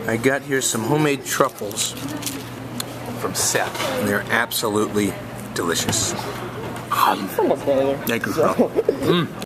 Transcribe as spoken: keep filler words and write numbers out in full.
I got here some homemade truffles from Seth, and they're absolutely delicious. From a player. Thank you. Mm.